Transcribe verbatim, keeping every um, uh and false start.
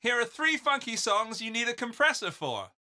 Here are three funky songs you need a compressor for.